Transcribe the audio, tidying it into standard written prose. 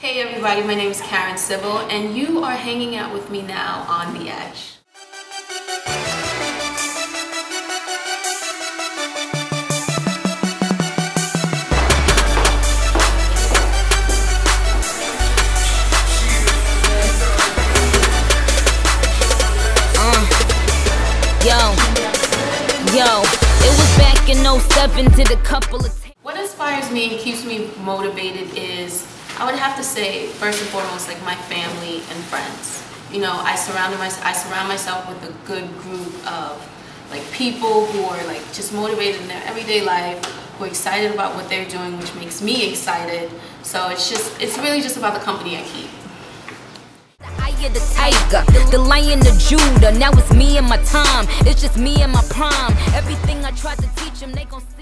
Hey everybody, my name is Karen Civil and you are hanging out with me now on The Edge. Yo, it was back in 07, did a couple of... What inspires me and keeps me motivated is, I would have to say, first and foremost, like my family and friends. You know, I surround myself with a good group of like people who are like just motivated in their everyday life, who are excited about what they're doing, which makes me excited. So it's really just about the company I keep. The tiger, the lion, the Judah. Now it's me and my time. It's just me and my prime. Everything I tried to teach them, they gon' see.